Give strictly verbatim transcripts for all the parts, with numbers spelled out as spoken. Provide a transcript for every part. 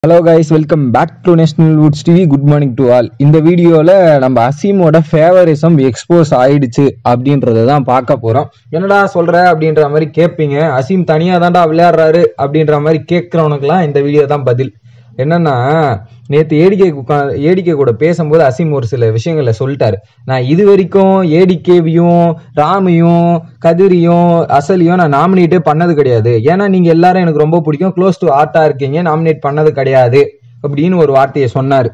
Hello guys, welcome back to national woods TV. Good morning to all. இந்த வீடியோவில் நம்ம அசீமோட favouritism expose ஆயிடுச்சு அப்படின்றத தான் பார்க்க போகிறோம். என்னடா சொல்கிற அப்படின்ற மாதிரி கேட்பீங்க. அசீம் தனியாக தான்டா விளையாடுறாரு அப்படின்ற மாதிரி கேட்குறவனுக்குலாம் இந்த வீடியோ தான் பதில். என்னன்னா, நேற்று ஏடிகே ஏடிகே கூட பேசும்போது அசீம் ஒரு சில விஷயங்களை சொல்லிட்டாரு. நான் இது வரைக்கும் ஏடிகேவையும் ராமையும் கதிரியும் அசலியும் நான் நாமினேட்டே பண்ணது கிடையாது. ஏன்னா நீங்க எல்லாரும் எனக்கு ரொம்ப பிடிக்கும், க்ளோஸ் டு ஆர்ட்டா இருக்கீங்க, நாமினேட் பண்ணது கிடையாது அப்படின்னு ஒரு வார்த்தையை சொன்னாரு.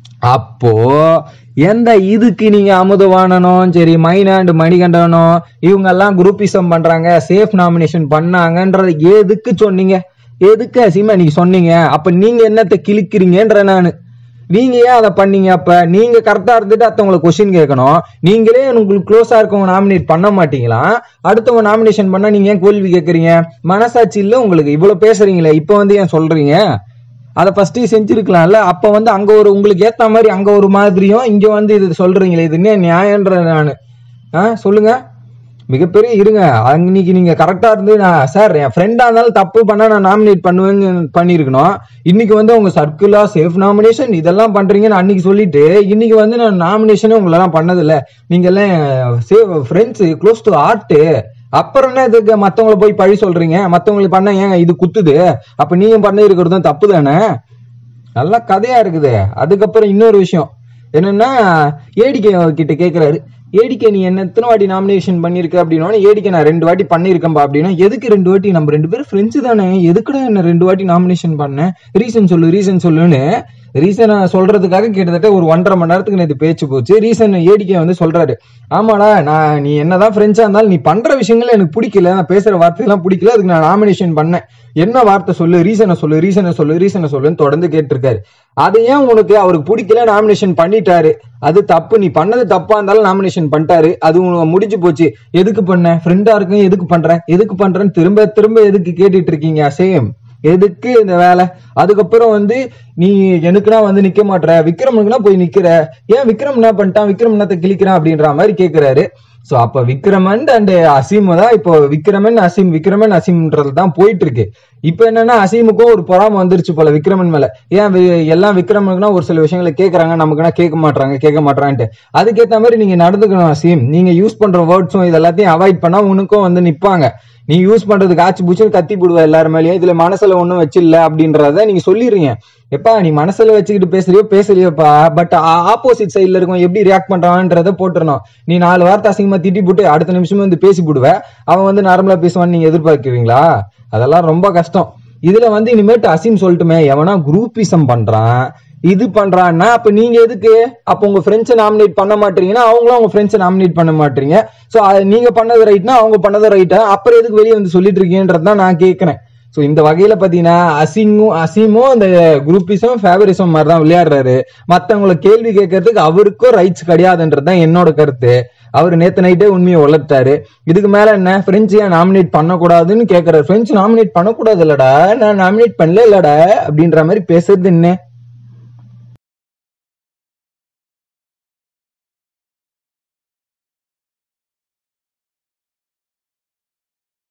அப்போ எந்த இதுக்கு நீங்க அமுதவானனும் சரி மைனாண்டு மணிகண்டனும் இவங்க எல்லாம் குரூப்பிசம் பண்றாங்க, சேஃப் நாமினேஷன் பண்ணாங்கன்றது எதுக்கு சொன்னீங்க? எதுக்கு அசீமா நீங்க சொன்னீங்க? அப்ப நீங்க என்னத்தை கிழிக்கிறீங்கன்ற நானு. நீங்க ஏன் அதை பண்ணீங்க? அப்ப நீங்க கரெக்டா இருந்துட்டு அடுத்தவங்களை கொஸ்டின் கேட்கணும். நீங்களே உங்களுக்கு க்ளோஸா இருக்கவங்க நாமினேட் பண்ண மாட்டீங்களா? அடுத்தவங்க நாமினேஷன் பண்ணா நீங்க ஏன் கேள்வி கேட்கறீங்க? மனசாட்சி இல்ல உங்களுக்கு? இவ்வளவு பேசுறீங்களே, இப்ப வந்து ஏன் சொல்றீங்க? அதை ஃபர்ஸ்ட் செஞ்சிருக்கலாம்ல. அப்ப வந்து அங்க ஒரு உங்களுக்கு ஏத்த மாதிரி அங்க ஒரு மாதிரியும் இங்க வந்து இது சொல்றீங்களே, இது என்ன நியாயன்ற நானு? ஆஹ் சொல்லுங்க. மிகப்பெரிய இருங்க, அன்னைக்கு நீங்க கரெக்டா இருந்து நான் சார் என் ஃப்ரெண்டா இருந்தாலும் தப்பு பண்ணா நான் நாமினேட் பண்ணுவேன்னு பண்ணிருக்கணும். இன்னைக்கு வந்து உங்க சர்க்குலா சேஃப் நாமினேஷன் இதெல்லாம் பண்றீங்கன்னு அன்னைக்கு சொல்லிட்டு இன்னைக்கு வந்து நான் நாமினேஷனே உங்களெல்லாம் பண்ணது இல்ல. நீங்க எல்லாம் safe friends close to art. அப்புறம் என்ன இதுக்கு மத்தவங்களை போய் பழி சொல்றீங்க? மத்தவங்களுக்கு பண்ண ஏங்க இது குத்துது? அப்ப நீங்க பண்ண இருக்கிறதும் தப்பு தானே? நல்லா கதையா இருக்குது. அதுக்கப்புறம் இன்னொரு விஷயம் என்னன்னா, ஏடிகே கிட்ட கேட்கிறாரு, ஏடிகே நீ என்ன எத்தனை வாட்டி நாமினேஷன் பண்ணிருக்க அப்படின்னா, ஏடிகே நான் ரெண்டு வாட்டி பண்ணிருக்கேன்பா அப்படின்னா, எதுக்கு ரெண்டு வாட்டி? நம்ம ரெண்டு பேரும் ஃப்ரெண்ட்ஸ் தானே, எதுக்குடா என்ன ரெண்டு வாட்டி நாமினேஷன் பண்ண? ரீசன் சொல்லு ரீசன் சொல்லுன்னு ரீசனை சொல்றதுக்காக கிட்டத்தட்ட ஒரு ஒன்றரை மணி நேரத்துக்கு நேற்று பேச்சு போச்சு. ரீசன் ஏடிகே வந்து சொல்றாரு, ஆமாடா நான் நீ என்னதான் ஃப்ரெண்ட்ஸா இருந்தாலும் நீ பண்ற விஷயங்கள் எனக்கு பிடிக்கல, நான் பேசுற வார்த்தையெல்லாம் பிடிக்கல, அதுக்கு நான் நாமினேஷன் பண்ணேன். என்ன வார்த்தை சொல்லு, ரீசனை சொல்லு ரீசனை சொல்லு ரீசனை சொல்லுன்னு தொடர்ந்து கேட்டிருக்காரு. அது ஏன் உனக்கு அவருக்கு பிடிக்கல நாமினேஷன் பண்ணிட்டாரு, அது தப்பு, நீ பண்ணது தப்பா இருந்தாலும் நாமினேஷன் பண்ணிட்டாரு, அது உனக்கு முடிஞ்சு போச்சு. எதுக்கு பண்ண? ஃப்ரெண்டா இருக்கும் எதுக்கு பண்ற எதுக்கு பண்றேன்னு திரும்ப திரும்ப எதுக்கு கேட்டுட்டு இருக்கீங்க? சேம் எதுக்கு இந்த வேலை? அதுக்கப்புறம் வந்து நீ எனக்குனா வந்து நிக்க மாட்டற, விக்ரமனுக்குனா போய் நிக்கிற, ஏன் விக்ரம் என்ன பண்ணிட்டான், விக்ரம் என்னத்தை கிழிக்கிறான் அப்படின்ற மாதிரி கேட்கிறாரு. சோ அப்ப விக்ரமன் அண்ட் அசீம் தான் இப்போ விக்ரமன் அசீம் விக்ரமன் அசீம்ன்றது தான் போயிட்டு இருக்கு. இப்ப என்னன்னா, அசீமுக்கும் ஒரு பொறாம வந்துருச்சு போல விக்ரமன் மேல. ஏன் எல்லாம் விக்ரமனுக்குனா ஒரு சில விஷயங்களை கேட்கறாங்க, நமக்குன்னா கேட்க மாட்டாங்க கேட்க மாட்டான்ட்டு. அதுக்கேற்ற மாதிரி நீங்க நடந்துக்கணும் அசீம். நீங்க யூஸ் பண்ற வேர்ட்ஸும் இது எல்லாத்தையும் அவாய்ட் பண்ணா உனக்கும் வந்து நிப்பாங்க. நீ யூஸ் பண்றதுக்கு ஆச்சு பூச்சுன்னு கத்தி போடுவ எல்லாரும் மேலேயும், இதுல மனசுல ஒண்ணும் வச்சில்ல அப்படின்றத நீங்க சொல்லிடுறீங்க. எப்பா நீ மனசுல வச்சுக்கிட்டு பேசுறியோ பேசலையோப்பா, பட் ஆப்போசிட் சைட்ல இருக்கும் எப்படி ரியாக்ட் பண்றான்றத போட்டுறணும். நீ நாலு வார்த்தை அசிங்கமா திட்டி போட்டு அடுத்த நிமிஷமே வந்து பேசி போடுவ, அவன் வந்து நார்மலா பேசுவான்னு நீங்க எதிர்பார்க்கிறீங்களா? அதெல்லாம் ரொம்ப கஷ்டம். இதுல வந்து இனிமேட்டு அசீம் சொல்லட்டுமே, எவனா குரூப்பிசம் பண்றான் இது பண்றான்னா அப்ப நீங்க எதுக்கு? அப்ப உங்க ஃப்ரெண்ட்ஸை நாமினேட் பண்ண மாட்டீங்கன்னா அவங்களும் அவங்க ஃப்ரெண்ட்ஸை நாமினேட் பண்ண மாட்டீங்க. சோ நீங்க பண்ணது ரைட்னா அவங்க பண்ணது ரைட்டா? அப்புறம் எதுக்கு வெளியே வந்து சொல்லிட்டு இருக்கீங்கன்றதான் நான் கேட்கிறேன். சோ இந்த வகையில பாத்தீங்கன்னா அசீமும் அசீமும் அந்த குரூப்பிசம் ஃபேவரிசம் மாதிரி தான் விளையாடுறாரு. மத்தவங்களை கேள்வி கேட்கறதுக்கு அவருக்கும் ரைட்ஸ் கிடையாதுன்றதுதான் என்னோட கருத்து. அவர் நேத்து நைட்டே உண்மையை வளர்த்தாரு. இதுக்கு மேல என்ன, ஃப்ரெண்ட்ஸ் ஏன் நாமினேட் பண்ணக்கூடாதுன்னு கேட்கறாரு. ஃப்ரெண்ட்ஸ் நாமினேட் பண்ணக்கூடாது இல்லடா, நான் நாமினேட் பண்ணல இல்லடா அப்படின்ற மாதிரி பேசுறது என்ன?